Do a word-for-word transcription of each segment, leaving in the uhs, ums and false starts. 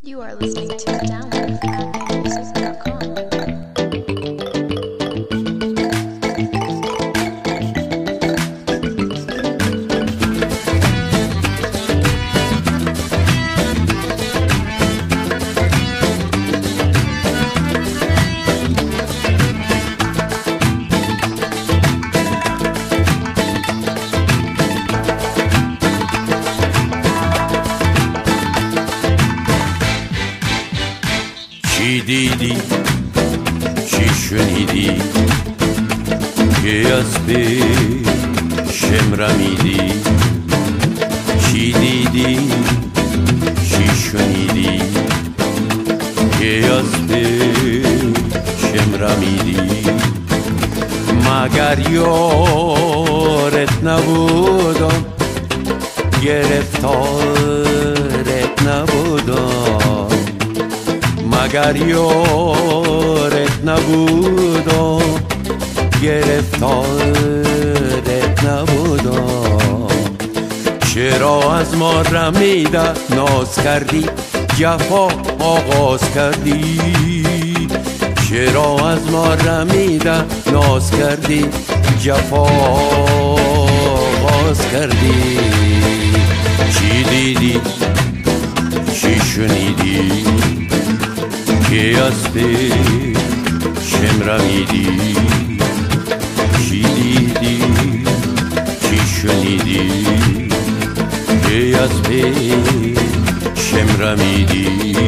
You are listening to Download from Apple Music dot com. چی دیدی چی شنیدی که از پیشم رمیدی چی دیدی چی شنیدی که از پیشم رمیدی مگر یارت نبودم گرفتارت نبودم مگر یارت نبودم گرفتارت نبودم چرا از ما رمیده ناز کردی جفا آغاز کردی چرا از ما رمیده ناز کردی جفا آغاز کردی چی دیدی چی شنیدی که از پیشم رمیدی چی دیدی چی شنیدی که از پیشم رمیدی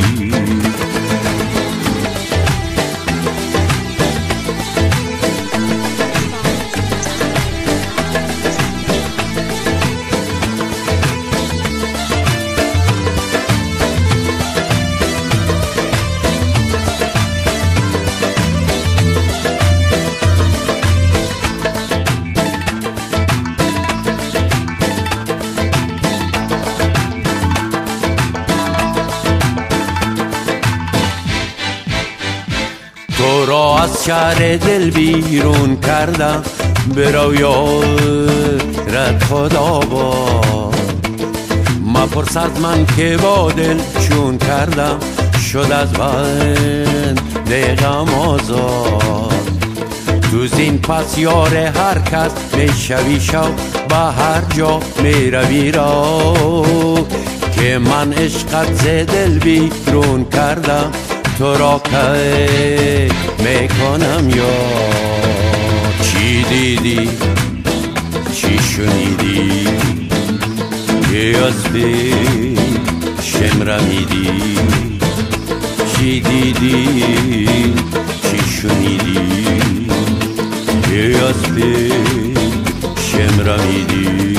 تو را از شهر دل بیرون کردم برو یارت خدا باد مپرس از من که با دل چون کردم شد از بند دقم آزاد تو زین پس یار هر کس میشوی شو به هر جا میروی رو که من عشقت ز دل بیرون کردم تو را که میکنم یا چی دیدی چی شنیدی که از پیشم رمیدی چی دیدی چی شنیدی که از پیشم رمیدی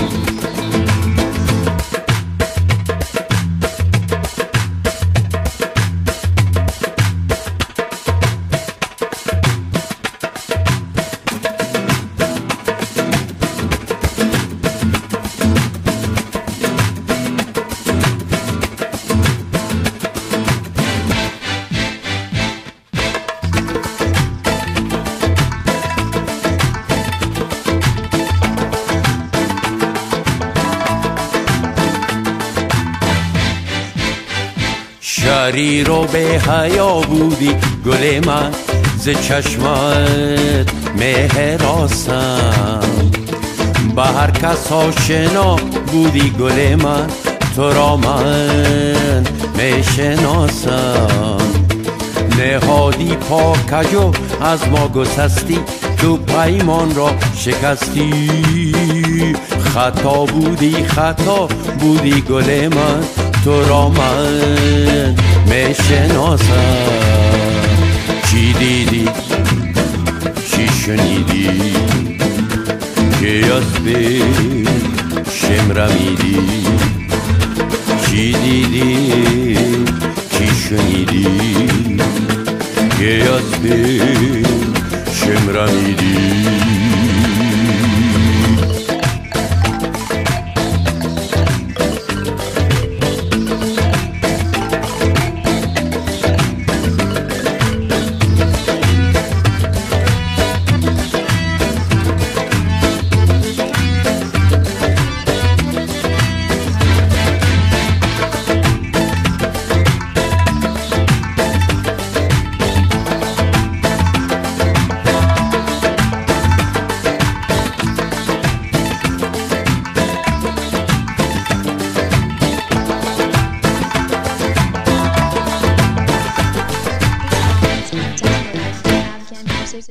شریر و به حیا بودی گل من ز چشمت مهراسم به هر کس آشنا بودی گل من تو را من میشناسم نهادی پاکجو از ما گسستی تو پیمان را شکستی خطا بودی خطا بودی گل من تو را من میشناسم چی دیدی چی شنیدی که از پیشم رمیدی چی دیدی چی شنیدی که از پیشم رمیدی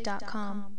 dot com.